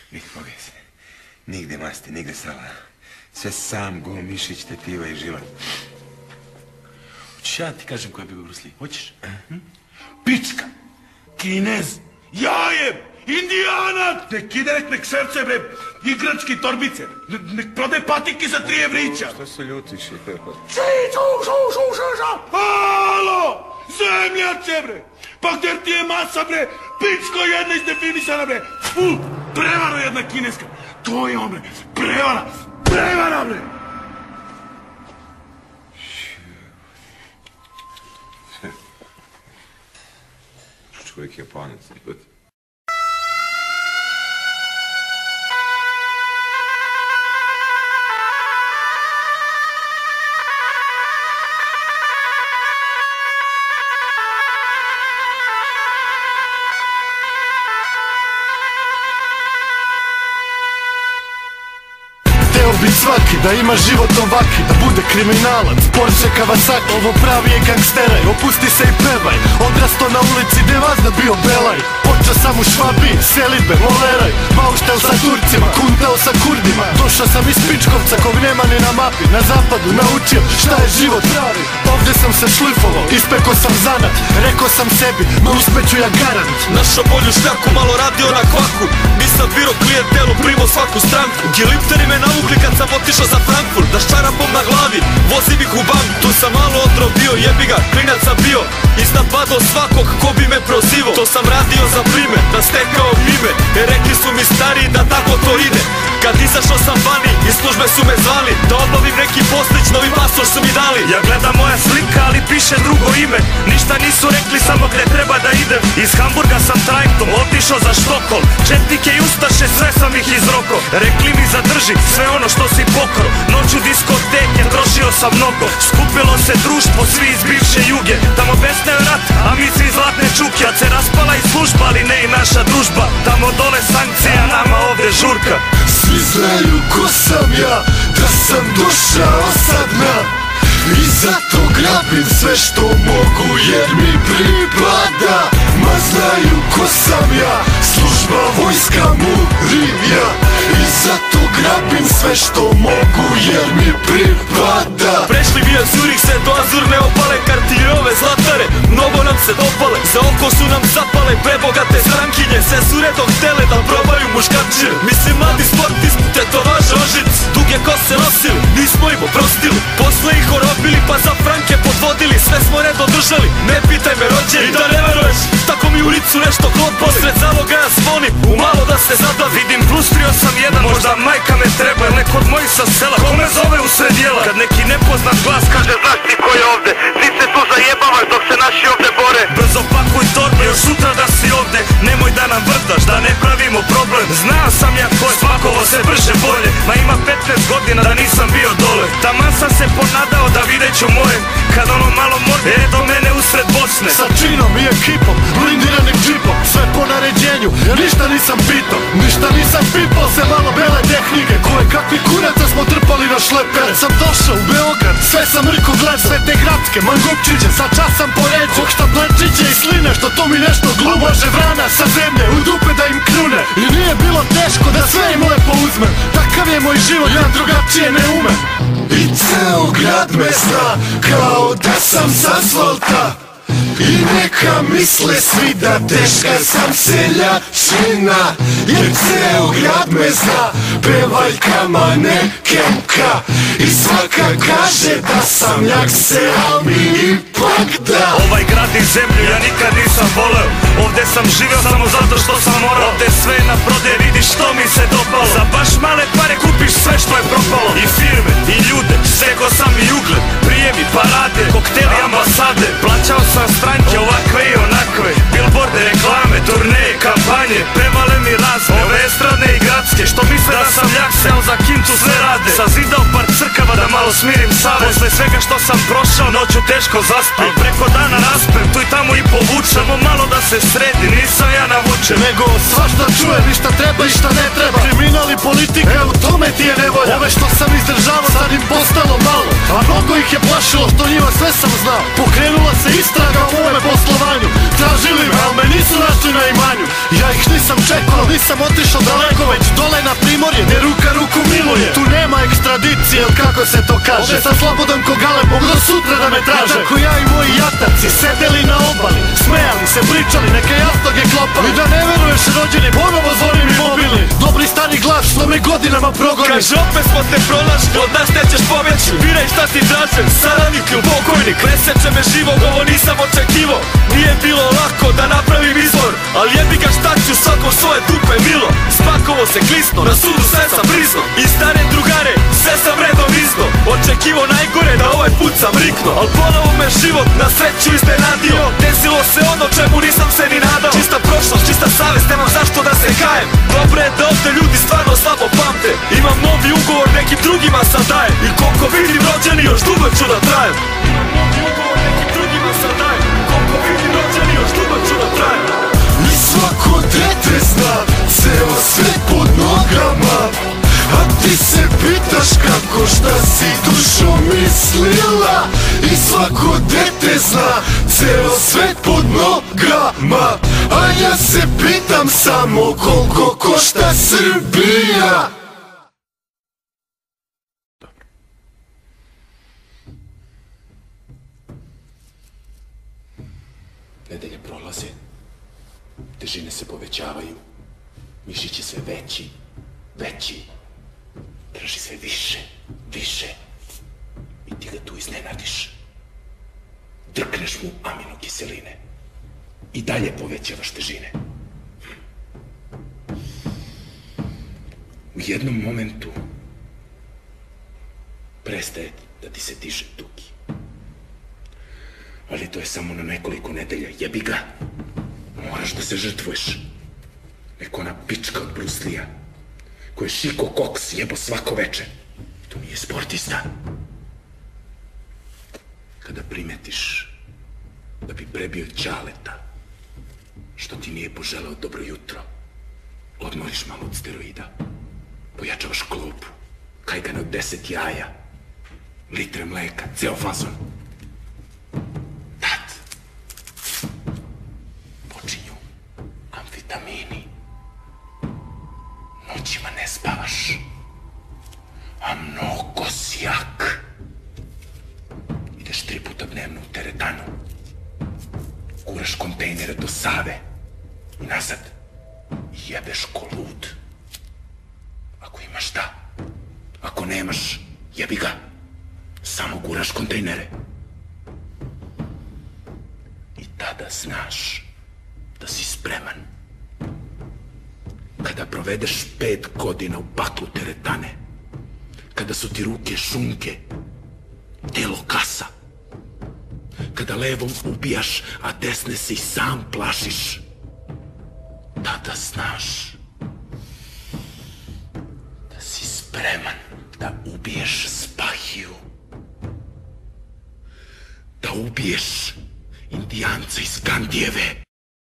Vidi, pogledaj se. Nigde masti, nigde sala. Sve sam, go, mišić, tetiva i žilat. Hoćeš ja ti kažem ko je bio Bruce Lee? Hoćeš? Pička! Kinez! Jajem! Indijanac! Nek ide nek srce, bre! Igrački torbice! Nek prode patike za 3 evrića! Što se ljutiš? Halo! Zemljače, bre! Pa gdje ti je masa, bre? Pičko jedna izdefinisana, bre! Fu! Prevara jedna kineska! To je on, bre! Prevara! Prevara, bre! Čovjek je Japanac, ljudi. Bi svaki da ima život ovaki, da bude kriminalac, Porsche Kawasaki. Ovo pravi je gangsteraj, opusti se i pevaj. Odrasto na ulici gdje vazda bio belaj. Počeo sam u Švabiji, selidbe, voleraj. Bauštel sa Turcima, kuntao sa Kurdima. Došao sam iz Pičkovca kog nema ni na mapi. Na zapadu naučio šta je život pravi. Ovdje sam se šlifovao, ispekao sam zanat. Rekao sam sebi, ma uspjeću ja garant. Našao bolju šljaku, malo radio na kvaku. Nisam biro klijentelu, primo svaku stranku. Gilipteri me navukli kad sam otišao za Frankfurt. Da s čarapom na glavi, vozim ih u banku. Tu sam malo odrobio, jebi ga, klinac sam bio. Iznapadao svakog ko bi me prozivao. To sam radio za prime, da stekao ime. Rekli su mi stariji da tako to ide. Kad izašao sam vani, iz službe su me zvali. Da obnovim neki poslić, novi pasoš su mi dali. Ja gledam moja slika, ali piše drugo ime. Ništa nisu rekli, samo gde treba da idem. Iz Hamburga sam trajektom otišao za Štokholm. Četnike i ustaše, sve sam ih izroko. Rekli mi zadrži sve ono što si pokro. Noću diskoteke, trošio sam mnogo. Skupilo se društvo, svi iz bivše Juge. Tamo besneo rat, a mi svi zlatne čuke. Kad se raspala i služba, ali ne i naša družba. Tamo dole sankcija, nama ovde žurka. Svi znaju ko sam ja, da sam došao sad na. I zato grabim sve što mogu jer mi pripada. Ma znaju ko sam ja, služba, vojska, murim ja. I zato grabim sve što mogu jer mi pripada. Prešli bi Zurich se do azurne opale. Kartirove zlatare, mnogo nam se dopale. Za oko su nam zapale prebogate strankinje. Sve su redom htele da probaju muškarčine. Mislim mladi sportisti, tetovaže ožic. Duge kose nosili, nismo im oprostili. Posle ih orobili pa za franke podvodili. Sve smo redom držali, ne pitaj me rođeni. I da ne veruješ, tako mi u licu nešto klopali. Sred zaloga ja zvonim, umalo da se zadavi. Vidim plustrio sam jedan, možda majka me treba. Ili neko od mojih sa sela, ko me zove u sred jela. Kad neki nepoznat glas kaže znaš ti ko je ovde. Ti se tu zajebavaš dok se naši ovde bore. Brzo pakuj torbe, još sutra da si ovde. Nemoj da nam vrdaš, da ne pravimo problem. Znao sam ja ko je, svakovo se brže bolje. Ma ima 15 godina da nisam bio dole. Taman sam se ponadao da vidjet ću moje. Kad ono malo morde, do mene usred Bosne. Sa činom i ekipom, blindiranim džipom. Sve po naređenju, ništa nisam pitao. Ništa nisam pipao, se malo bele tehnike. Koje kakvi kuraca smo trpali na šleper. Kad sam došao u Beograd, sve sam riko gled. Sve te gradske, mangupčiće, sa čas sam poređen. Kog šta blančiće i sline, što to mi nešto glupo. Može vrana sa zemlje, u dupe da im krune. I nije bilo teško da sve im lepo uzmem. Takav je moj život, ja drugačije ne umem. I ceo grad me zna, kao da sam s asfalta. I neka misle svi da teška sam seljačina. Jer ceo grad me zna, pevaljkama nekemka. I svaka kaže da sam jak se, a mi ipak da. Ovaj grad i zemlju ja nikad nisam voleo. Ovde sam živeo samo zato što sam morao. Ovde sve na prode, vidiš što mi se dopalo. Za baš male pare kupiš sve što je propalo. I firme, i ljude, stekao sam i ugled. Prijemi, parade, kokteli, ambasade. Plaćao sam stranke ovakve i onakve. Billboarde, reklame, turneje, kampanje. Prevale mi razne, ove estradne i gradske. Što misle da sam ljak, seo za kintu sve rade. Sazidao par crkava da malo smirim savest. Posle svega što sam prošao, noću teško zaspim. Preko dana raspem, tu i tamo i povučem. Samo malo da se sredi, nisam ja navučen. Nego svašta čujem i šta treba i šta ne treba. Kriminal i politika, evo tome ti je nevolja. Ove što sam izdržavao, sad im postalo malo. A mnogo ih je plašilo što njima sve sam znao. Pokrenula se istraga u mome poslovanju. Tražili me, ali me nisu našli na imanju. Ja ih nisam čekao, nisam otišao daleko, već dole na Primorje, gdje ruka ruku miluje. Tu nema ekstradicije, ili kako se to kaže. Ovdje sam slobodan ko galeb, mogu do sutra da me traže. Tako ja i moji jataci sedeli na obali, smejali se, pričali, neke jastoge klopali. I da ne veruješ rođeni, ponovo zvoni mi mobilni. Dobri stari glas, što me godinama progoni. Kaže opet smo te pronašli, od nas nećeš pobjeći. Biraj šta ti draže, saradnik ili pokojnik. Preseče me živog, ovo nisam očekivo. Nije bilo lako da napravim izbor, ali jebi ga šta ću svakom svoje dupe milo. Spakovo se klisno, na sudu sve sam prizno. I stare drugare, sve sam redom izno. Očekivo najgore da ovaj put sam rikno. Al ponovo me život na sreću iznenadio. Desilo se ono čemu nisam se ni nadao. Čista prošlost, čista savest, nemam zašto da se kajem. Dobro je da ovdje ljudi stvarno slabo pamte. Imam novi ugovor, nekim drugima sad dajem. I koliko vidim rođeni, još dugo ću da trajem. Imam novi ugovor, nekim drugima sad dajem. Koliko vidim rođeni, još dugo ću da trajem. I svako dete zna, ceo svet pod nogama. A ti se pitaš kako, šta si dušo mislila. I svako dete zna, ceo svet pod nogama. A ja se pitam samo koliko košta Srbija. Nedelje prolaze, težine se povećavaju, mišić je sve veći, veći, traži sve više, više i ti ga tu iznenadiš. Drkneš mu aminokiseline i dalje povećavaš težine. U jednom momentu prestaje da ti se diže tuki. Ali to je samo na nekoliko nedelja, jebi ga. Moraš da se žrtvuješ. Neko ona pička od Bruce Lee-a, koji je šiko koks jebo svako veče. To nije sportista. Kada primetiš da bi prebio Ćaleta, što ti nije poželeo dobro jutro, odmoriš malo od steroida, pojačavaš klopu, kajgane od 10 jaja, litre mleka, ceo fazon. Tad počinju amfetamini. Noćima ne spavaš, a mnogo si jak. Ideš 3 puta dnevno u teretanu, guraš kontejnere do Save i nazad i jebeš ko lud. Ako imaš šta, ako nemaš, jebi ga, samo guraš kontejnere. I tada znaš da si spreman. Kada provedeš 5 godina u paklu teretane, kada su ti ruke šunke, telo kasa, kada levom ubijaš, a desne se i sam plašiš, tada znaš da si spreman da ubiješ Spahiju, da ubiješ Indijanca iz Gandijeve.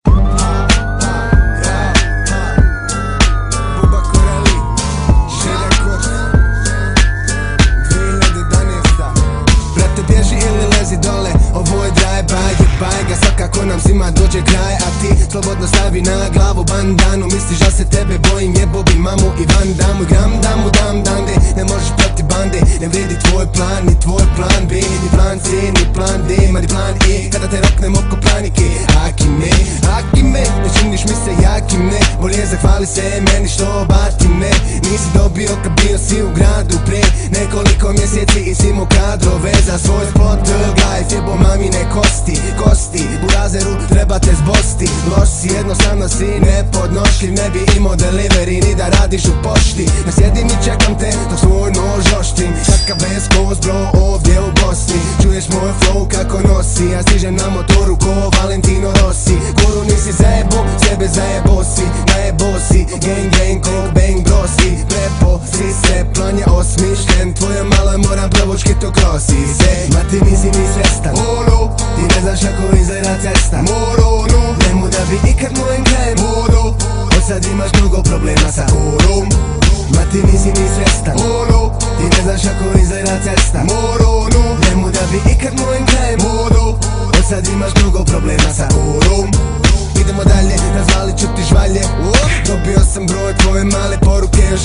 Dole, ovo je drive-by ga, svakako nam svima dođe kraj. A ti slobodno stavi na glavu bandanu, misliš da se tebe bojim, jebo bi mamu i Van Damu. I gram damu dam dande, ne možeš protiv bande. Ne vredi tvoj plan, ni tvoj plan B, ni plan C, ni plan D, ma ni plan E. Kada te roknem oko planike, Akime, ne činiš mi se jakime. Bolje zahvali se meni što batine. Nisi dobio kad bio si u gradu pre nekoliko mjeseci i si mu kadrove za svoj spot. Gaj, fjebo mamine kosti, burazeru treba te zbosti. Loš si, jednostavno si nepodnošljiv, ne bi imao delivery ni da radiš u pošti. Ne sjedim i čekam te dok svoj nož oštrim, kakav West Coast bro ovdje u Bosni. Čuješ moj flow kako nosi, ja stižem na motoru ko Valentino Rossi. Guru nisi zajebo, sebe zajebo si, najebo si, gang ko bang brosi. Prepo si se, plan je osmišljen, tvoja mala moram provučki to krosi se. Ma ti nisi ni svjestan, ti ne znaš kako izgleda cesta. Nemu da bi ikad mojem krajem, od sad imaš mnogo problema sa korom. Ma ti nisi ni svjestan, ti ne znaš kako izgleda cesta. Nemu da bi ikad mojem krajem, od sad imaš mnogo problema sa korom. Idemo dalje, razvalit ću ti žvalje. Dobio sam broj tvoje male poruke,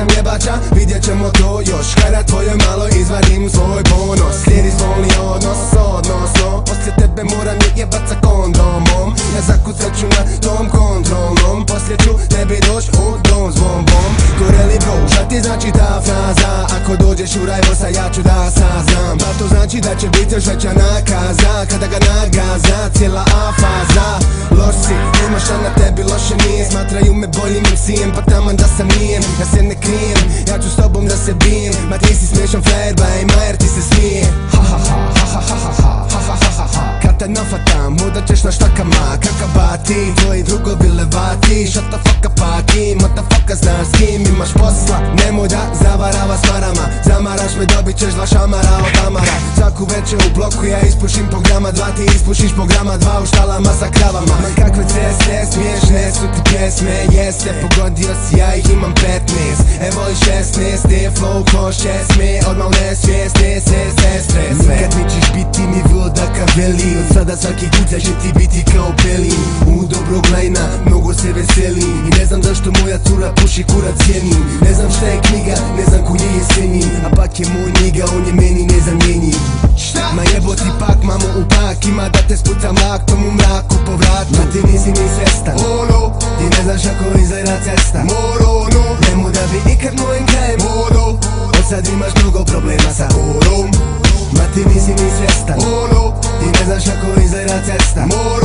sam jebača, vidjet ćemo to još. Kada tvojoj malo izvadim svoj ponos. Slijedi spolni odnos, odnosno poslije tebe moram je jebat sa kondomom. Ja zakucat ću na tom kontrolnom, poslije ću tebi doć u dom s bombom. Goreli bro, šta ti znači ta fraza? Ako dođeš u rajvosa ja ću da saznam. Pa to znači da će biti još veća nakaza kada ga nagaza cijela afaza. Loš si, nemaš šta na tebi loše nije. Smatraju me boljim MC-em, pa taman da sam nijem. Ja se ne krijem, ja ću s tobom da se bijem. Ma ti si smiješan frajer, ba i Majer ti se smije. Ha ha ha ha ha ha ha ha ha ha ha ha. Kad te nafatam, udat ćeš na štakama. Kakabati, tvoji drugovi levati. Shut the fuck up, aki, motherfucker znaš s kim imaš posla. Nemoj da zavarava s parama. Zamaraš me, dobit ćeš 2 šamara od Amara. Svaku večer u bloku ja ispušim po grama 2, ti ispušiš po grama 2 u štalama sa kravama. Man kakve ceste, smiješne su ti pjesme. Jeste, pogodio si, ja ih imam 15. Evo i 16, te flow ko 6 odmah nesvjesne, se stres. Nikad nećeš biti mi voda ka veli. Od sada svaki kuća će ti biti kao pelin. U dobrog lajna, mnogo se veselim. I ne znam zašto moja cura puši kurac cijenim. Ne znam šta je knjiga, ne znam ko je jesenji. A pak je moj njiga, on je meni nezamjenjiv. Ma jebo ti pak, mamo u pak. Ima da te spucam lak, tomu mraku po vratu. Ma ti nisi ni svestan, ti ne znaš ako izgleda cesta. Nemo da bi ikad mojim krajem hodo. Od sad imaš mnogo problema sa horom. Ma ti nisi ni svestan, ti ne znaš ako izgleda cesta.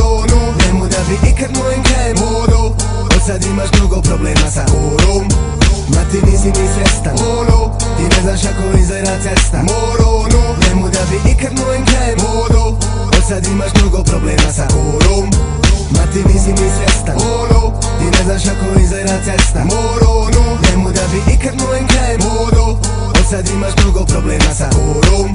Nemo da bi ikad mojim krajem hodo. Od sad imaš mnogo problema sa horom. Ma ti nisi ni svestan, ti ne znaš ako izgleda cesta. Nemo da bi ikad mojim krajem hodo. Od sad imaš mnogo problema sa horom. Ma ti nisi ni svestan, ti ne znaš ako izgleda cesta. Nemo da bi ikad mojim krajem hodo. Od sad imaš mnogo problema sa horom.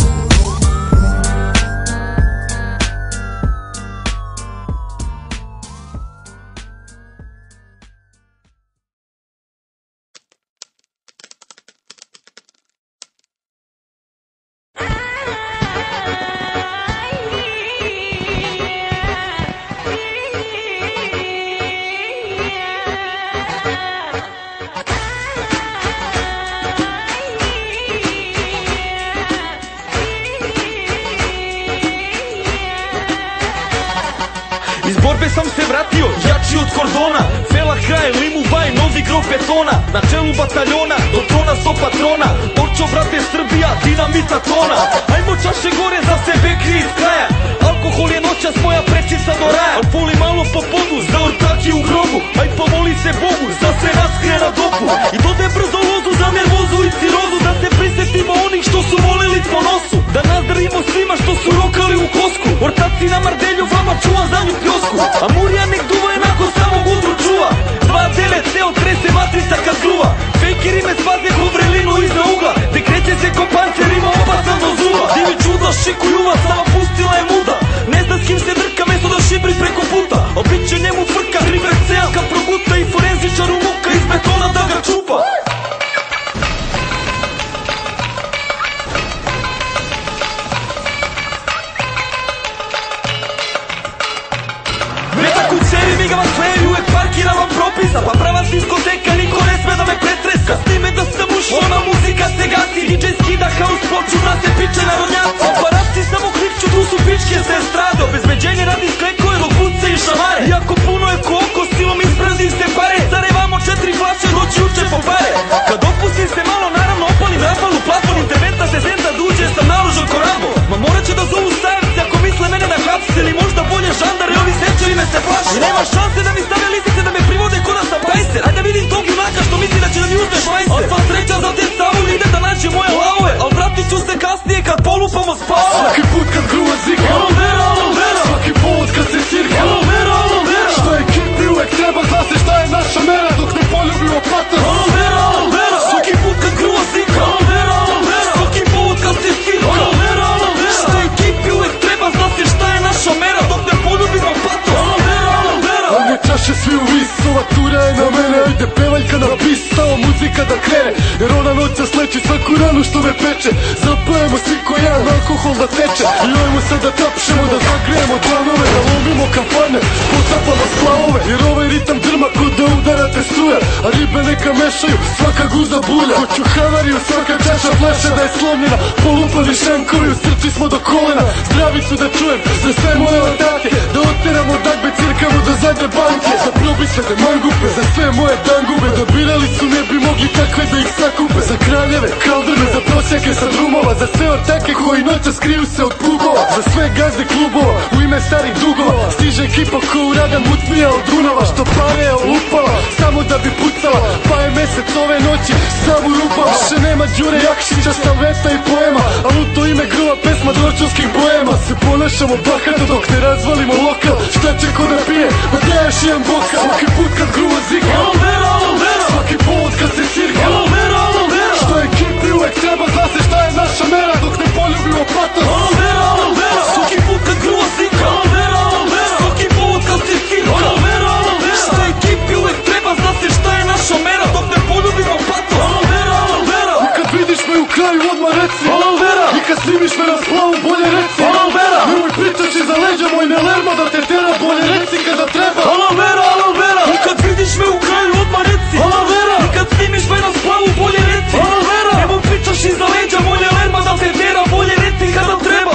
borbe sam se vratio, jači od kordona. Fela kraje, limu vaj, novi grob betona. Na čelu bataljona, do trona sto patrona. Orčo brate Srbija, dinamita tona. Ajmo čaše gore za sebe krije iz kraja. Alkohol je noćas moja prečica do raja. Al poli malo po podu, za ortaki u grobu. Aj pomoli se Bogu, za se raskrije na dopu. I dode brzo lozu za nervozu i cirozu. Da se prisetimo onih što su volili po nosu. Da nazdravimo svima što su rokali u kosku. Ortaci na mardelju, vama čuvam zadnju pljosku. A Murija nek duva jednako samo gudru čuva. 2-9 se otrese matrica kad gruva. Fejkeri me spadne ko vrelinu iza ugla. Te kreće se ko pancer, ima opasan do zuba. Divi čuda, šiku ljuva, sama pustila je muda. Ne zna s kim se drka, mesto da šibri preko puta. A bit će njemu frka, river cejanka proguta. I forenzičar u muka iz betona da ga čupa. Migavam slevi, uvek parkiravam propisa. Pa pravac diskoteka, niko ne sme da me pretreska. S time da sam ušao, ona muzika se gasi. DJ skida house ploču, na se piče narodnjaci. Paparazzi samo klikću, tu su pičke se estrade. Obezbeđenje radi sklekove, dok puce i šamare. Iako puno je ko oko, silom isprazni se pare. Zarevamo 4 flaše, noći uče po pare. Kad opustim se malo, naravno opalim rafalu plafon. Interventna se zenda duđe, sam naružan ko Rambo. Ma morat će da zovu sajevci ako misle mene da hapse. Ili možda bolje žandare, ovi sečevi me se plaše. I nema šanse da mi stave lisice, da me privode ko da sam pajser. Ajde vidim tog junaka što misli da će da mi uzme švajser. Al sva sreća za te stavove, ide da nađe moje lavove. Al vratit ću se kasnije kad polupamo spavove. Svaki put kad gruva zika, alo vera, svaki put kad se cirka, alo vera. Što ekipi uvek treba, zna se šta je naša mera. Dok ne poljubimo patas, alo vera. Svaki put kad gruva zika, alo vera. Svaki put kad se cirka, alo vera. Što ekipi uvek treba, zna se šta je naša mera. Dok ne poljubimo patas, alo vera. Ajde čaše svi u vis, ova tura je na mene. Ajde pevaljka na bis, stava muzika da krene. Jer ona noća sleči svaku ranu što me peče. Zapojemo svi ko jedan, alkohol da teče. I ajmo sad da tapšemo, da zagrijemo dlanove. Da lomimo kafane, potapamo splavove. Jer ovaj ritam drma ko da udara te struja, a ribe neka mešaju, svaka guza bulja. Hoću havariju, svaka čaša fleša da je slomljena, polupani šankovi, u srci smo do kolena. Zdravicu da čujem za sve moje atake, da oteramo dagbe, cirkamo do zadnje banke. Za probisvete mangupe, za sve moje dangube, dobirali su ne bi mogli takve da ih sakupe. Za kraljeve, kaldrme, za prosjake sa drumova, za sve ortake koji noća skriju se od plugova. Za sve gazde klubova, u ime starih dugova, stiže ekipa ko uragan mutnija od Dunava. Što pare je olupala, samo da bi pucala, pa je mesec ove noći savu rupala. Više nema Đure Jakšića, Salveta i poema, al u to ime grova pesma dorčovskih boema. Se ponašamo bahato dok ne razvalimo lokal, šta će ko da pije, pa daješ jedan bokal. Svaki put kad gruva zika, svaki povod kad se cirka, što ekipi uvek treba, zna se šta je naša mera, dok ne poljubimo patos. Svaki put kad gruva zika, svaki povod kad se cirka, što ekipi uvek treba, zna se šta je naša mera, dok ne poljubimo patos. I kad vidiš me u kraju odmah reci, i kad snimiš me na splavu bolje reci, nemoj pričać iza leđa moj ne lermo da te tera, bolje reci kada treba. I kad vidiš me u kraju odmah reci, i kad snimiš me na splavu bolje reci, nemoj pričaš iza leđa moj ne lermo da te tera, bolje reci kada treba.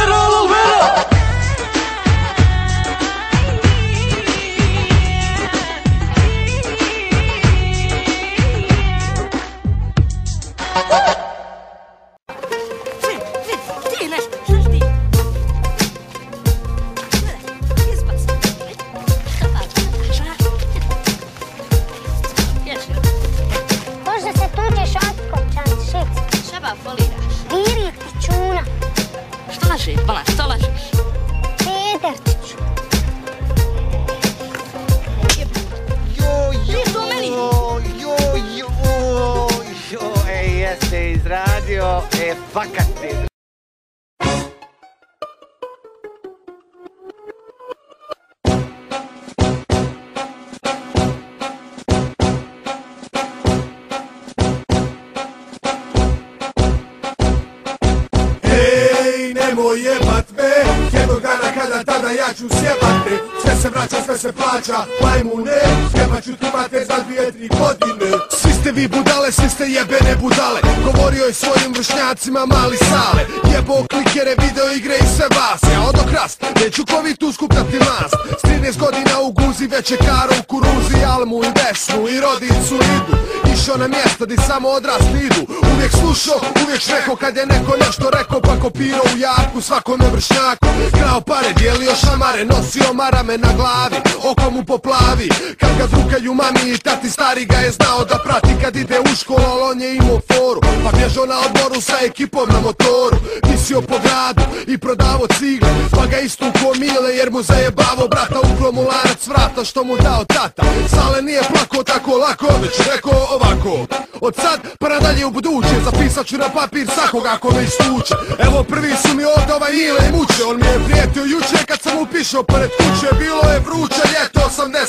Sve se plaća, majmune, sjebat ću ti mater za 2-3 godine. Svi ste vi budale, svi ste jebene budale. Govorio je svojim vršnjacima mali sale. Jebo klikere, video igre i sve vas. Ja odokrast, neću kovi tu skuptati mast. S 13 godina u guzi, već je karo u kuruzi. Almu i Vesnu i rodicu idu. Išao na mjesta di samo odrasli idu. Uvijek slušao, uvijek rekao kad je neko nešto rekao, pa kopirao u jarku svakome vršnjaku. Krao pare, dijelio šamare, nosio marame na glavi, oko mu poplavi. Kad ga drukaju mami i tati, stari ga je znao da prati kad ide u školu, al on je imao foru. Pa bježao na odmoru sa ekipom na motoru, visio po gradu i prodavo cigle, pa ga istuko mile jer mu zajebavo brata. Uklo mu lanac vrata što mu dao tata. Sale nije plako tako lako, već rekao ovako: od sad pa nadalje u buduće zapisat ću na papir svakoga ako me istuče. Evo prvi su mi ovdje ovaj ile i muče. On mi je prijetio juče kad sam upišao pored kuće. Bilo je vruće ljeto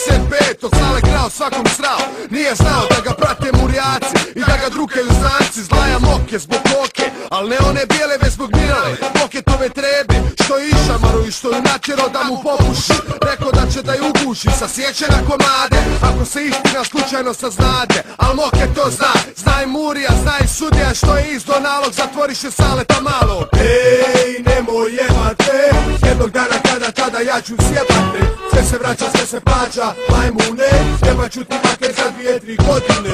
85, Sale krao svakom srao. Nije znao da ga prate murijaci i da ga drukaju znanci. Zlaja moke zbog koke, al ne one bijele već zbog mirale. Poketove trebi što je išamaru i što ju natjero da mu popuši. Rekao da će da ju uguši, sasjeće na komade ako se istina slučajno saznade. Al moke to zna, zna i murija, zna i sudija što je izdo nalog, zatvoriše Saleta malo. Ej, nemoj jebate, jednog dana kada tada ja ću sjebate. Sve se vraća, sve se plaća, majmune, jebat ću ti mater za 2-3 godine.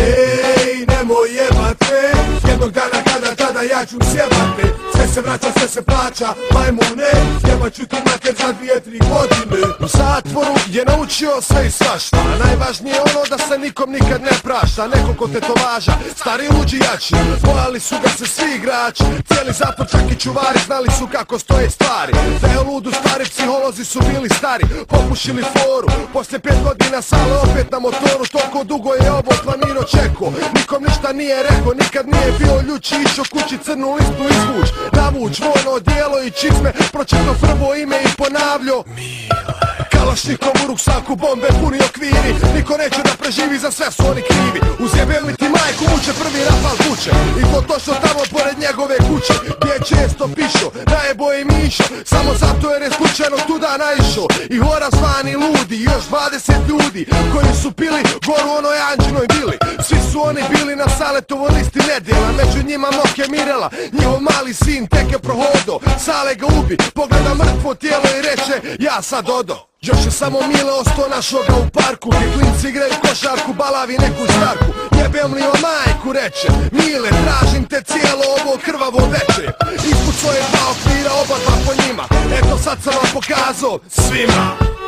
Ej, nemoj jebate, jednog dana kada tada ja ću sjebate. Sve se vraća, sve se plaća, majmune, jebat ću ti mater za 2-3 godine. U zatvoru je naučio sve i svašta, najvažnije je ono da se nikom nikad ne prašta. Neko ko tetovaža, stari luđi jači, bojali su ga se svi igrači. Cijeli zatvor čak i čuvari znali su kako stoje stvari. Da je ludu stari psiholozi su bili stari, popušili foru. Poslije 5 godina Sale opet na motoru, toliko dugo je ovo planirao čeko. Nikom ništa nije rekao, nikad nije bio ljuči. Išao kući crnu listu izvuć, navuć vojno odijelo i čizme. Pročito prvo ime i ponavljo kalašnikom u ruksaku, bombe puni okviri. Niko neće da preživi, za sve su oni krivi. Uzjebem li ti majku, muče prvi rafal kuće. I to točno tamo pored njegove kuće, gdje je često pišo, najebo je mišo. Samo zato jer je slučajno tuda naišao. I hora zvani ludi, još 20 ljudi koji su pili goru onoj Anđinoj vili. Svi su oni bili na Saletovoj listi nedjela, među njima Moke Mirela. Njihov mali sin tek je prohodo, Sale ga ubi, pogleda mrtvo tijelo i reče ja sad odo. Još je samo Mile ostao našao ga u parku, gdje klinci igraju košarku, balavi neku starku. Jebem li o majku, reče Mile, tražim te cijelo ovo krvavo veče. Ispod svoje dva okvira, oba dva po njima. Eto sad sam vam pokazao svima.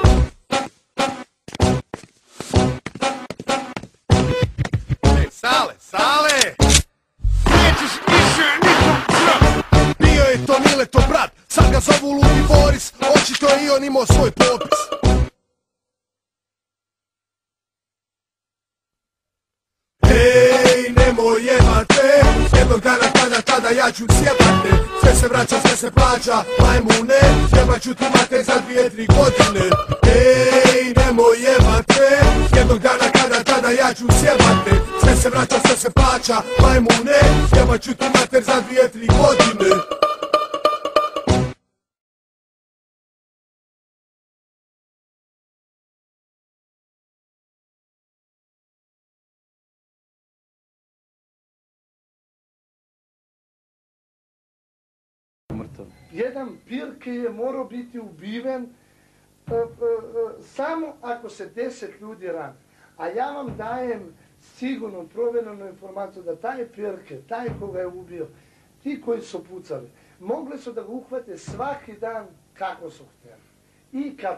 Sale, Sale! Nećeš više nikom sram! Bio je to Mileto brat, sad ga zovu Ludi Boris, očito je i on imao svoj popis. Hej, nemoj jebate, jednog dana tada ja ću sjebate. Sve se vraća, sve se plaća, majmune, jebat ću ti mate za 2-3 godine. Hej, nemoj jebate, jednog dana tada ja ću sjebate. Sve se vraća, sve se plaća, majmune, jebat ću ti mater za 2-3 godine. Jedan Pirke je morao biti ubiven samo ako se 10 ljudi rani. A ja vam dajem sigurno provjerenu informaciju da taj Pirke, taj koga je ubio, ti koji su pucali, mogli su da ga uhvate svaki dan kako su htjeli. I kad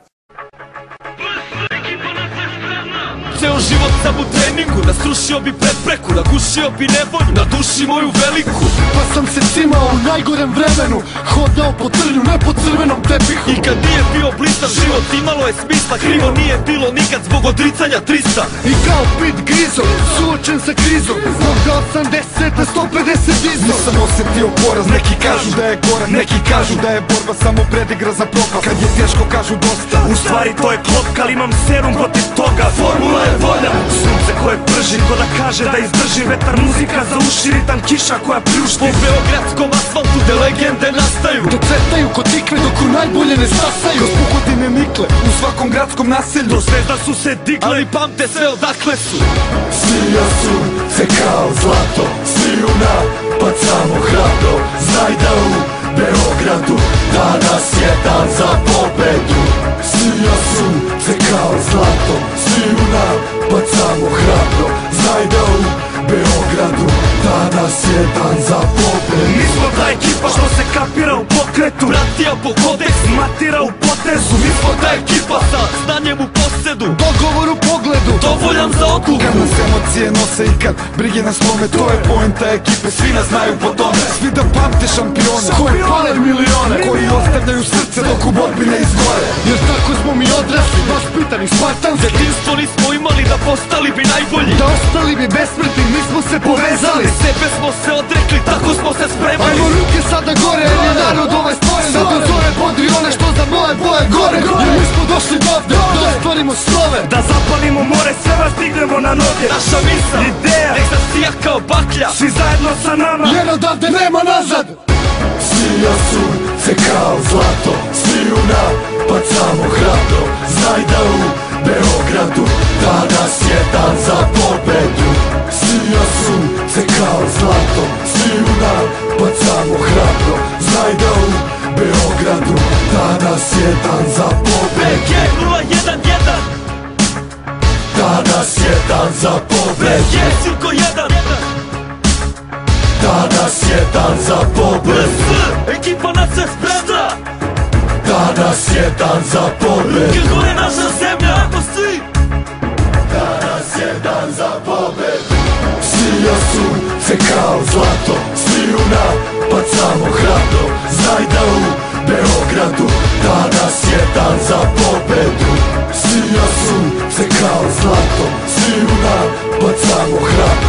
Ceo život sam u treningu, nasrušio bi prepreku, nagušio bi nevolju, na duši moju veliku. Pa sam se cimao u najgorem vremenu, hodao po trnju, ne po crvenom tepihu. I kad nije bio blistav život, imalo je smisla, krivo nije bilo nikad zbog odricanja 300. I kao Pit Grizo, suočen sa krizom, zbog da 80 na 150 dizno. Nisam osjetio poraz, neki kažu da je gorak, neki kažu da je borba samo predigra za propast. Kad je teško kažu dosta, u stvari to je klopka, ali imam serum protiv toga. Formula je volja, sunce koje prži, ko da kaže da izdrži vetar. Muzika za uši, ritam kiša koja pljušti. Po beogradskom asfaltu gde legende nastaju, docvetaju ko tikve dok u najbolje ne stasaju. Kroz pukotine nikle, u svakom gradskom naselju. Do zvezda su se digle, ali pamte sve odakle su. Svija sunce kao zlato, sviju napad samo hrabro. Znaj da u Beogradu danas je dan za pobedu. Svija sunce kao zlato, sviju napad samo hrabro. Znaj da u Beogradu danas je dan za pobedu. Mi smo ta ekipa što se kapira u pokretu, bratija po kodeksu, matira u potezu. Mi smo ta ekipa sa znanjem u posedu, dogovor u pogledu, dovoljan za odluku. Kad nas emocije nose i kad brige nas lome, to je poenta ekipe, svi nas znaju po tome. Svi da pamte šampione, koji pale milione, koji ostavljaju srce dok u borbi ne izgore. Jer tako smo mi odrasli, vaspitani, spartanski. Detinstvo nismo imali da postali bi najbolji, da ostali bi besmrtni, mi smo se povezali. Sebe smo se odrekli, tako smo se spremali. Ajmo ruke sada gore, jer je narod ovaj stvoren. Sad do zore podri one što za moje boje gore. Jer mi smo došli dovde, da ostvarimo slove, da zapalimo more, sve vas dignemo na noge. Naša misla, ideja, nek zasija kao baklja, svi zajedno sa nama, jer odavde nema nazad. Svija sunce kao zlato, sviju napad samo hrabro. Znaj da u Beogradu danas je dan za pobedu. Svija sunce kao zlato, sviju napad samo hrabro. Znaj da u Beogradu danas je dan za pobedu. BG 011, danas je dan za pobedu. BG Silko 1, danas je dan za pobedu. Ekipa nas se spremna, danas je dan za pobedu. Ruke gore naša zemlja, ako svi, danas je dan za pobedu. Svija sunce kao zlato, sviju napad samo hrabro. Znaj da u Beogradu danas je dan za pobedu. Svija sunce kao zlato, sviju napad samo hrabro.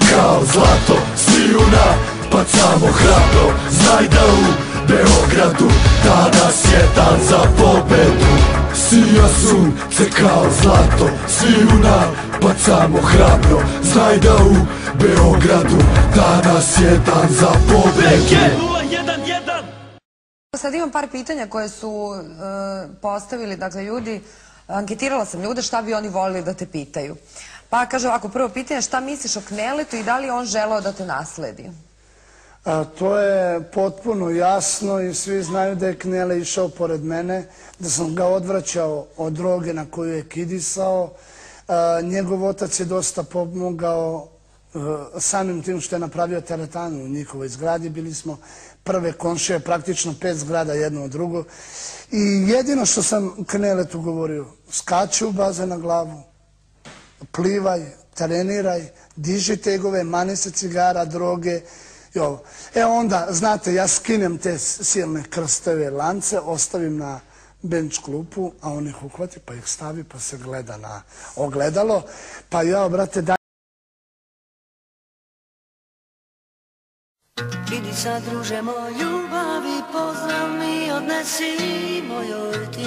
kao zlato, svi u napad samo hrabro. Znaj da u Beogradu danas je dan za pobedu. Sija sunce kao zlato, svi u napad samo hrabro. Znaj da u Beogradu danas je dan za pobedu. Sad imam par pitanja koje su postavili, dakle ljudi, anketirala sam ljude šta bi oni volili da te pitaju. Pa kaže ovako, prvo pitanje, šta misliš o Kneletu i da li je on želeo da te nasledi? To je potpuno jasno i svi znaju da je Knele išao pored mene, da sam ga odvraćao od droge na koju je kidisao. Njegov otac je dosta pomogao samim tim što je napravio teretanu u njihovoj zgradi. Bili smo prve komšije, praktično 5 zgrada jedno od drugo. I jedino što sam Kneletu govorio, skači u bazen na glavu, plivaj, treniraj, diži tegove, mani se cigara, droge i ovo. Onda, znate, ja skinem te silne krstove lance, ostavim na bench klupu, a on ih uhvati pa ih stavi pa se gleda na ogledalo. Pa ja, brate, daj... Idi sad, druže moj, ljubavi, pozdrav mi odnesi mojoj ti.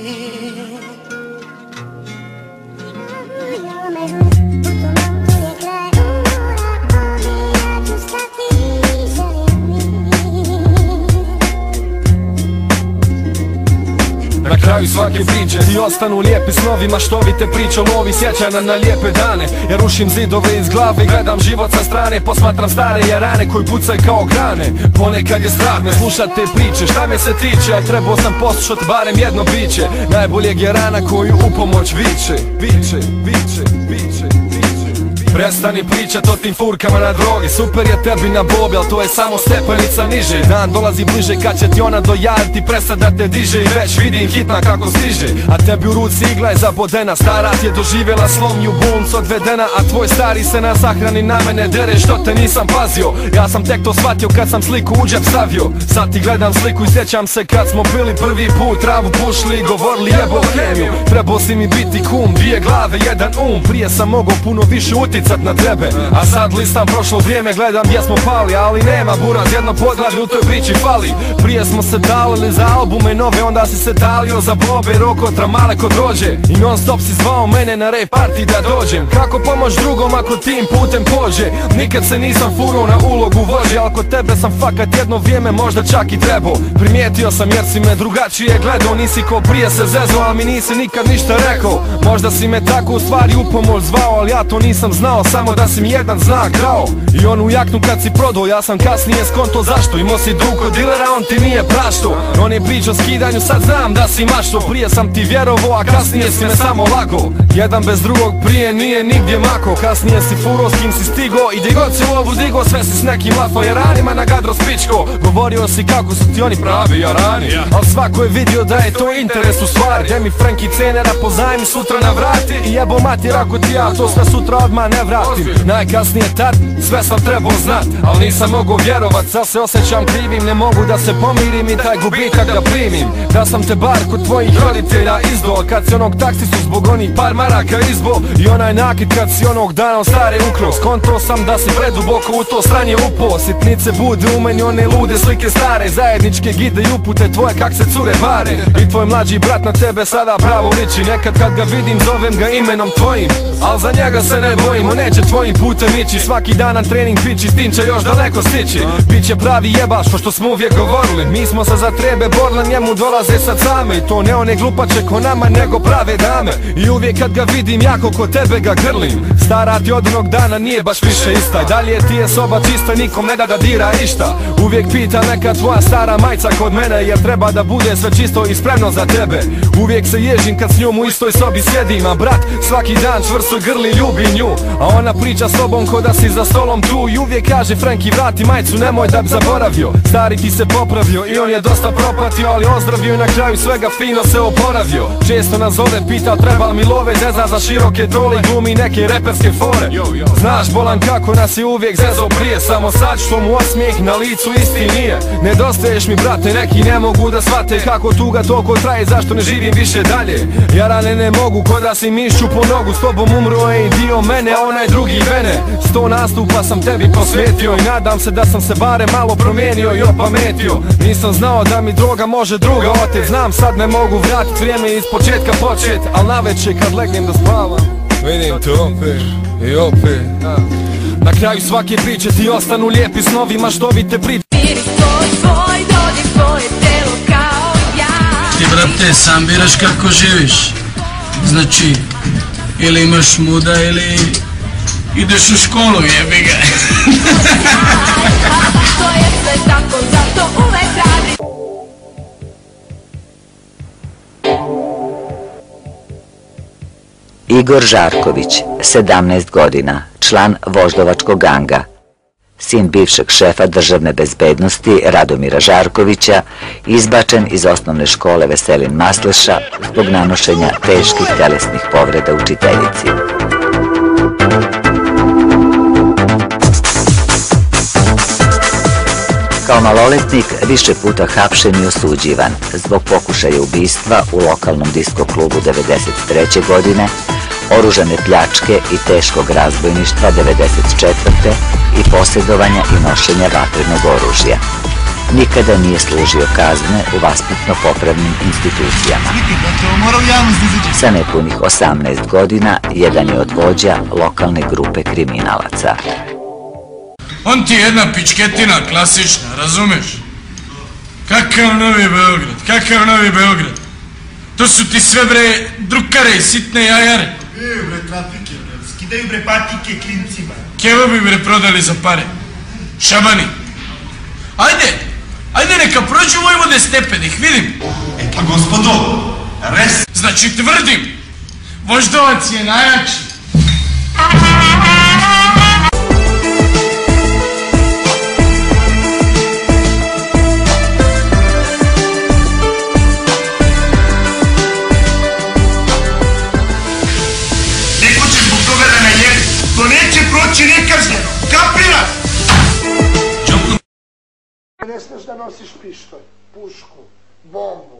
Na kraju svake priče ti ostanu lijepi snovi, maštovite priče, lovi sjećanja na lijepe dane. Ja rušim zidove iz glave, gledam život sa strane, posmatram stare jarane koji pucaju kao grane. Ponekad je strah me slušat te priče, šta me se tiče, a trebao sam poslušat barem jedno biće. Najboljeg jarana koju u pomoć viče, viče, viče, viče. Prestani pričat o tim furkama na drogi, super je tebi na bobi, al to je samo stepenica niže. Dan dolazi bliže kad će ti ona dojaditi, prestat da te diže i već vidim hitna kako stiže. A tebi u ruci igla je zabodena, stara ti je doživjela slom i u bunc odvedena. A tvoj stari se na sahrani na mene dere što te nisam pazio. Ja sam tek to shvatio kad sam sliku u džep stavio. Sad ti gledam sliku i sjećam se kad smo bili prvi put, travu pušli i govorili jebo kemiju. Trebao si mi biti kum, 2 glave, 1 prije sam mogao puno više uticat na tebe. A sad listam prošlo vrijeme, gledam gdje smo pali, ali nema buraz, jedno poglavlje u toj priči fali. Prije smo se talili za albume nove, onda si se talio za bobe, roko, tramale kod rođe. I non stop si zvao mene na rave party da dođem. Kako pomoć drugom ako tim putem pođe? Nikad se nisam furao na ulogu vođe, al kod tebe sam fakat jedno vrijeme možda čak i trebao. Primijetio sam jer si me drugačije gledao, nisi ko prije se zezo, al mi nisi nikad ništa rekao. Možda si me tako u stvari u pomoć zvao, al ja to nisam znao, samo da si mi jedan znak dao. I onu jaknu kad si prodao, ja sam kasnije skonto zašto. Imao si dug od dilera, on ti nije prašto. On je pričao skidanju, sad znam da si mašto. Prije sam ti vjerovo, a kasnije si me samo lago. Jedan bez drugog prije nije nigdje mako. Kasnije si furo s kim si stigo, i gdje god si lovu digo, sve si s nekim lafo jaranima na gadro spičko. Govorio si kako su ti oni pravi jarani, al svako je vidio da je to interes u stvari. Gdje mi Franki cenera pozajmi sutra navrati, i jebo matir ako ti ja to sve sutra odmah ne vratim. Najkasnije tad, sve sam trebao znat, al nisam mogao vjerovat, sad se osjećam krivim. Ne mogu da se pomirim i taj gubitak da primim. Da sam te bar kod tvojih roditelja izdo, kad si onog taksistu zbog onih par maraka izbo. I onaj nakit kad si onog dana od stare ukro. Skonto sam da si preduboko u to sranje upo. Sitnice bude u meni, one lude slike stare, zajedničke gide i upute tvoje kak se cure bare. I tvoj mlađi brat na tebe sada pravo liči. Nekad kad ga vidim zovem ga imenom tvojim, al za njega se ne bojim, on neće tvojim putem ići. Svaki dan na trening pići, s tim će još daleko stići. Biće pravi jebaš, ko što smo uvijek govorili. Mi smo se za trebe borili, njemu dolaze sad same. I to ne one glupače ko nama, nego prave dame. I uvijek kad ga vidim, jako ko tebe ga grlim. Stara ti od onog dana nije baš više ista, i dalje ti je soba čista, nikom ne da dira išta. Uvijek pita neka tvoja stara majca kod mene, jer treba da bude sve čisto i spremno za tebe. Uvijek se ježim kad s njom u istoj sobi sjedim, a brat svaki dan čvrsto grli, ljubi nju. A ona priča s tobom ko da si za stolom tu, i uvijek kaže Franki vrati majcu, nemoj da bi zaboravio. Stari ti se popravio i on je dosta propatio, ali ozdravio i na kraju svega fino se oporavio. Često nas zove, pita treba mi love, zezna za široke trole, glumi neke reperske fore. Znaš bolan kako nas je uvijek zezo prije, samo sad što mu osmijeh na licu isti nije. Nedostaješ mi brate, neki ne mogu da shvate kako tuga toliko traje, zašto ne živim više dalje. Jarane ne mogu, ko da si mišću po nogu, s tobom umro je i dio mene, onaj drugi vene. 100 nastupa sam tebi posvetio i nadam se da sam se barem malo promijenio i opametio. Nisam znao da mi droga može druga otet. Znam sad ne mogu vratit vrijeme iz početka počet, al navečer kad legnem da spavam vidim te opet i opet. Na kraju svake priče ti ostanu lijepi snovi maštovite priče. Ti brate sam biraš kako živiš. Znači ili imaš muda ili ideš u školu, jebi ga. Igor Žarković, 17 godina, član voždovačkog ganga. Sin bivšeg šefa državne bezbednosti Radomira Žarkovića, izbačen iz osnovne škole Veselin Masleša zbog nanošenja teških telesnih povreda učiteljici. Kao maloletnik više puta hapšen i osuđivan zbog pokušaja ubistva u lokalnom disko klubu 1993. godine, oružane pljačke i teškog razbojništva 1994. i posjedovanja i nošenja vatrenog oružja. Nikada nije služio kazne u vaspitno-popravnim institucijama. Sa nepunih 18 godina jedan je od vođa lokalne grupe kriminalaca. On ti je jedna pičketina klasična, razumeš? Kakav Novi Beograd, kakav Novi Beograd? To su ti sve bre drukare i sitne jajare. Bre trafike, skidaju bre patike klincima. Kevo bi bre prodali za pare? Šabani, ajde neka prođu Vojvode stepe, da ih vidim. Pa gospodo, Znači tvrdim, Voždovac je najjači. To neće proći nekažnjeno, kapiraš? Ne smiješ da nosiš pištolj, pušku, bombu.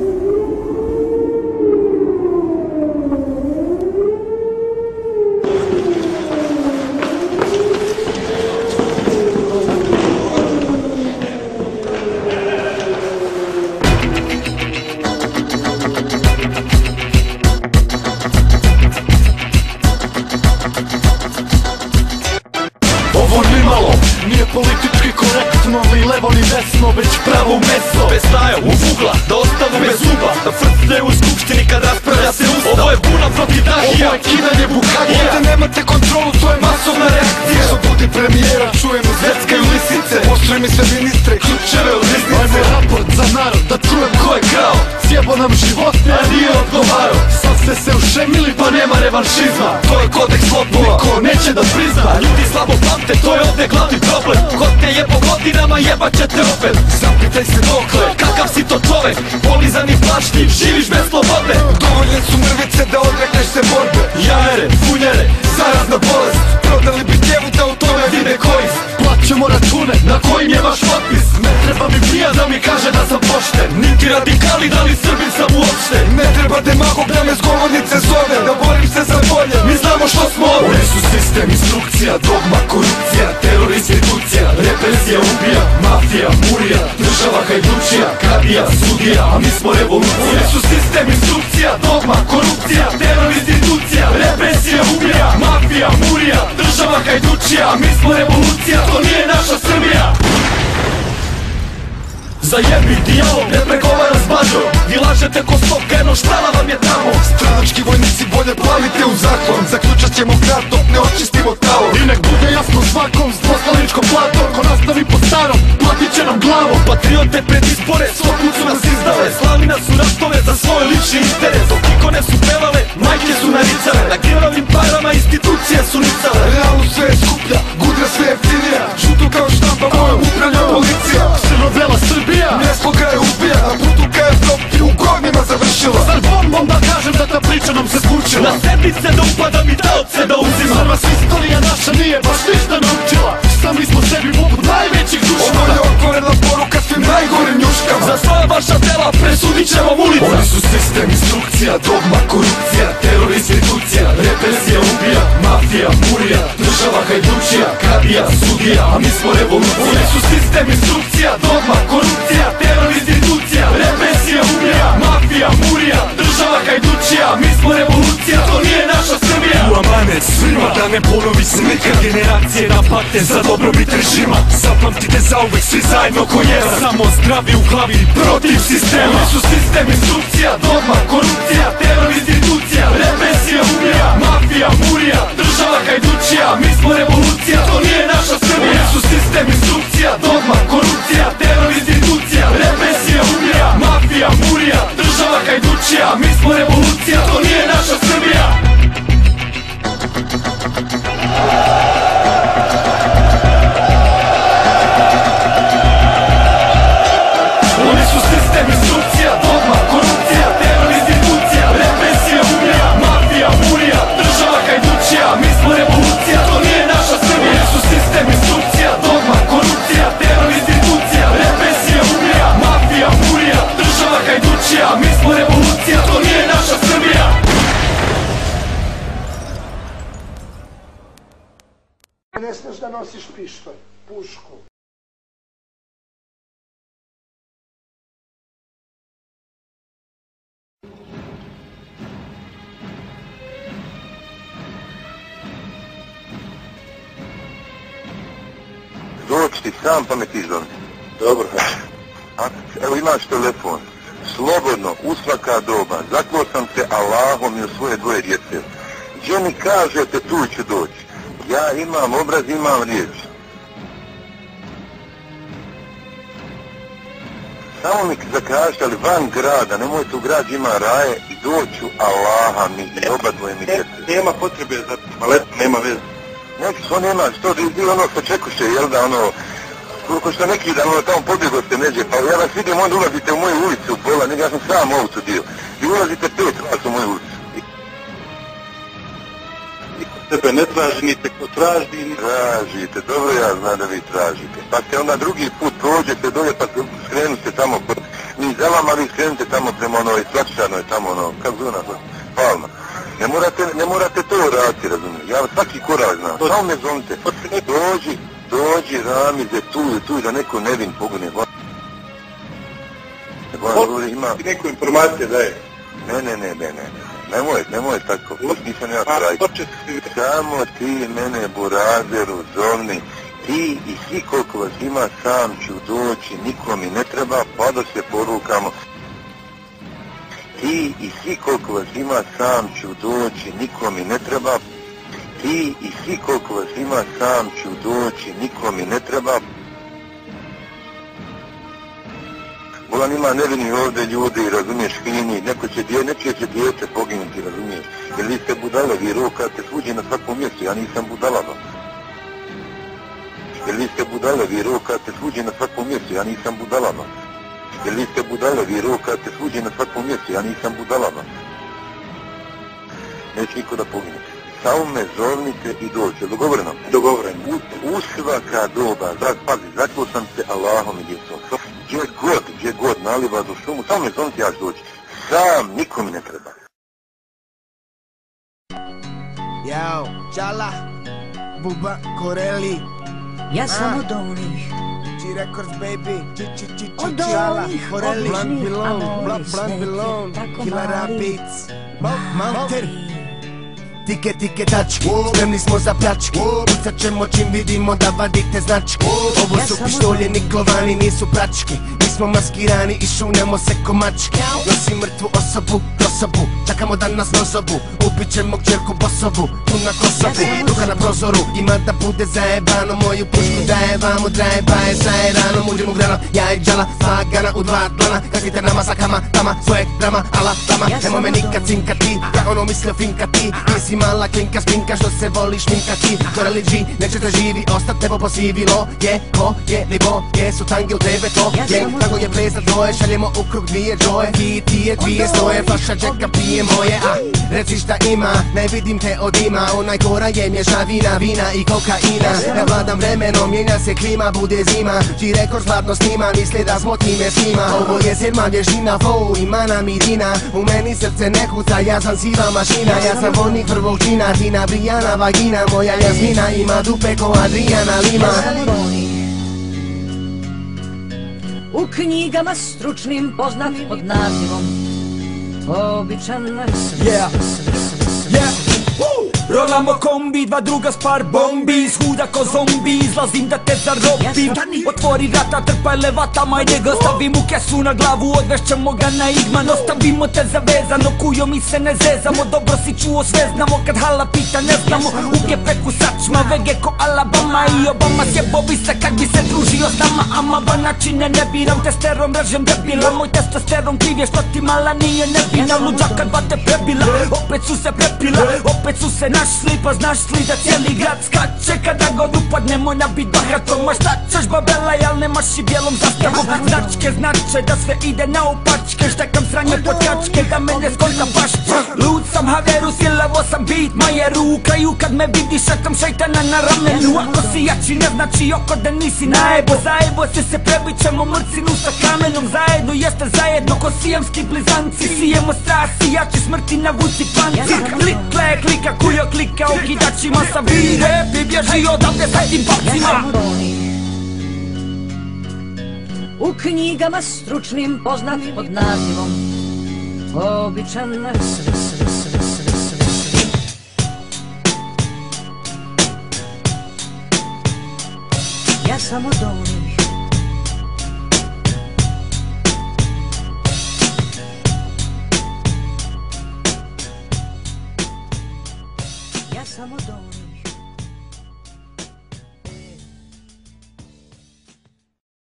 Ovo nimalo nije politički korektno, ni levo ni desno, već pravo meso. Bez staja u ugla, da ostavu bez zuba, da frcne u skupštini kad raspravlja se ustav. Ovo je buna protiv dahija, ovo je kidanje bukagija. Ovdje nemate kontrolu, to je masovna reakcija. Što budi premijera, čujemo zveckaju lisice. Pošli mi se ministre, ključeve od riznice. Ajmo raport za narod, da čujem ko je krao. Sjebo nam životne, a nije odgovarao. Sad ste se ušemili, pa nema revanšizma. To je kodeks lopova, niko neće da prizna. A ljudi slabo pamte, to je ovdje glavni problem. Ko te jebo godinama, jebat će te opet. Zapitaj se dokle, kakav si to čovek, polizan i plašljiv, živiš bez slobode. Dovoljne su mrvice da odrekneš se borbe. Jajere, funjere, zarazna bolest. Prodali bi djevu da u tome vide korist. Plaćemo račune, na kojim je vaš potpis. Ne treba mi pija da mi kaže da sam pošten. Niti radikali, da li Srbin sam uopšte. Ne treba demagog da me s govornice zove. Da borim se za bolje, mi znamo što smo ovdje. Oni su sistem, instrukcija, dogma, korupcija, teror, institucija, represija, ubija, mafija, murija, država hajdučija, kadija, sudija, a mi smo revolucija. Oni su sistem, instrukcija, dogma, korupcija, teror, institucija, represija, ubija, mafija, murija, država hajdučija, a mi smo revolucija, to nije naša Srbija. Zajebi dijalog, ne pregovara s bađom. Vi lažete ko stoka, eno štala vam je tamo. Stranački vojnici bolje plavite u zaklon. Zaključat ćemo grad dok ne očistimo talo. I nek bude jasno svakom s poslaničkom platom. Ko nastavi po starom, platit će nam glavom. Patriote pred izbore, svoj put su nas izdale. Slali nas u ratove za svoj lični interes. Dok ikone su pevale, majke su naricale. Na krvavim parama institucije su nicale. Realno sve je skuplja, gudra sve jeftinija. Žuto kao štampa moja upravlja policija. Crno-bela Srbija, mjesto kraja ubija. Na putu ka Evropi u govnima završila. Zar bombom da kažem da ta priča nam se skučila. Na sedmice da upadam i taoce da uzima. Zar vas istorija naša nije baš ništa naučila. Sami smo sebi poput najvećih dušmana. Ovo je otvorena poruka svim najgorim njuškama. Za svoja vaša dela presudit ćemo ulica. Oni su sistem, instrukcija, dogma, korupcija, teror, institucija, represija, ubija, mafija, murija. Država hajdučija, kadija, sudija, a mi smo revolucija. Oni su sistem, instrukcija, dogma, korupcija, teror, institucija, represija, ubija, mafija, murija. Država hajdučija, mi smo revolucija, to nije naša Srbija. U amanet svima, da ne ponovi se nikad. Generacije da pate za dobrobit režima. Zapamtite zauvek, svi zajedno ko jedan. Samo zdravi u glavi, protiv sistema. Oni su sistem, instrukcija, dogma, korupcija, teror, institucija, represija, ubija, mafija, murija. Država hajdučija, mi smo revolucija, to nije naša Srbija. Oni su sistem, instrukcija, dogma, korupcija, teror, institucija, represija, ubija, mafija, murija. Država hajdučija, mi smo revolucija, to nije naša Srbija. Oni su sistem, instrukcija, dogma, korupcija, teror, institucija, represija, ubija, mafija, murija. Država hajdučija, mi smo revolucija, to nije naša Srbija. Oni su sistem, instrukcija, dogma, korupcija, teror, institucija, represija, ubija, mafija, murija. Država hajdučija, mi smo revolucija, to nije naša Srbija. Ne smiješ da nosiš pištolj, pušku. Doći ti sam pa me ti zove. Dobro. Evo imaš telefon. Slobodno, u svaka doba. Zaklao sam se Allahom i u svoje dvoje djece. Gdje mi kažete tu ću doći. Ja imam obraz, imam riječ. Samo mi zakažete, ali van grada, nemojte u grad ima raje i doću Allaha mi i oba dvoje mi djece. Nema potrebe za maletu, nema veze. Neki što nema, što ti ono što čekuše, jel da ono, koliko što neki dan ono tamo pobjego ste neđe, pa ja vas vidim, onda ulazite u moju ulicu, pola, ja sam sam ovcu dio, i ulazite 5 vas u moju ulicu. Tebe ne traži, ni te ko traži, ni... Tražite, dobro ja znam da vi tražite. Pa se onda drugi put prođete dolje, pa skrenute tamo, mi za vama, vi skrenute tamo prema onoj Svačanoj, tamo ono, kako zove nas, Palma. Ne morate to raditi, razumijem. Ja svaki korak znam. Samo me zovite. Dođi, Ramize, tu da neko nevin pogune. Ima... Neko informacije daje. Ne. Nemoj tako. Nisam ja kraj. Samo ti mene, burazeru, zovni. Ti i svi koliko vas ima, sam ću doći. Niko mi ne treba, pa da se porukamo. Ti i svi koliko vas ima, sam ću doći, niko mi ne treba. Ti i svi koliko vas ima, sam ću doći, niko mi ne treba. Bolan ima nevini ovdje ljudi, razumiješ, fini, nečije će dijete poginuti, razumiješ. Jer vi ste budale, vi rokate svuđi na svakom mjestu, ja nisam budalama. Jer vi ste budale, vi rokate svuđi na svakom mjestu, ja nisam budalama. Jer vi ste budale, vi rokate svuđi na svakom mjestu, ja nisam budalama. Neće niko da pogine. Samo me zovnite i dođe. Dogovoreno? Dogovoreno. U svaka doba, pazi, zaklao sam se Allahom i djecom. Gdje god naliva do šumu, samo me zovnite, ja ću doći. Sam, niko mi ne treba. Jao, Čala, Buba, Koreli. Ja sam od onih. Records, baby, od onih običnih, a moj svet je tako mali. Mountain. Tike tački, spremni smo za pljački. Pucat ćemo čim vidimo da vadite znački. Ovo su pištolje niklovani, nisu prački. Mi smo maskirani i šunemo se ko mački. Nosi mrtvu osobu, prosobu, čekamo da nas nozobu. Ubit ćemo kćerku bosovu, tu na Kosovu. Ruka na prozoru, ima da bude zajebano. Moju pušku daje vamo, draje baje zajerano. Mudrim u grano, ja i Džala, fagana u dva dlana. Kakvite nama sa kama, tama, svojeg drama, ala tama. Nemo me nikad cinkati, ja ono mislio finkati. Nisi mala klinka spinka što se voli šminkati. Koreli G, nećete živi, ostat nebo posivilo. Je, ko, je, libo, je, su tangi u tebe to. Je, tako je plesa dvoje, šaljemo u krug dvije džoje. Ti je dvije stoje, flaša čeka pije moje, reci šta ima, ne vidim te od ima. Onaj kora je mješavina, vina i kokaina. Ja vladam vremenom, mijenja se klima, bude zima. Ti rekord hladno snima, misle da smo time svima. Ovo je 7. vještina, flow ima nam Irina. U meni srce ne kuca, ja sam siva mašina. Ja sam vojnik prvog čina, Tina Brijana vagina. Moja Jasmina ima dupe ko Adriana Lima. U knjigama stručnim poznat pod nazivom Običan svijet. Rolamo kombi, dva druga spar bombi, shuda ko zombi, izlazim da te zarobim. Otvori vrata, trpaj levata, majde ga stavim u kesu na glavu, odvešćemo ga na Igman. Ostavimo te zavezano, kujo mi se ne zezamo, dobro si čuo sve znamo, kad hala pita ne znamo. U gepeku sačma, vege ko Alabama i Obama, sjebo bi se kak bi se družio s nama. Ama načine ne biram, testerom režem debila, moj testosteron kriv je što ti mala nije nebina. Luđaka dva te prebila, opet su se prepila, opet su se našli, pa znaš li da cijeli grad skače kada god upadnemo na bit bahatom. Ma šta ćeš babelaj, al nemaš i bijelom zastavom. Značke znače da sve ide na opačke, štekam sranje po čačke da me ne skonta pašće. Lud sam haveru, silavo sam bit majeru, u kraju kad me vidiš šetam šeitana na ramenu. Ako si jači ne znači oko da nisi najebo, zajebo se se prebit ćemo mrcinu sa kamenom. Zajedno jeste zajedno ko sijamski blizanci, sijemo strasi, jači smrti na vuci pancir. Klikle, klika, kujo klika, okidačima sa vire, bi bježi odavde sa tim papcima. U knjigama stručnim poznat pod nazivom Običan svijet. Ja sam od onih Ja sam od onih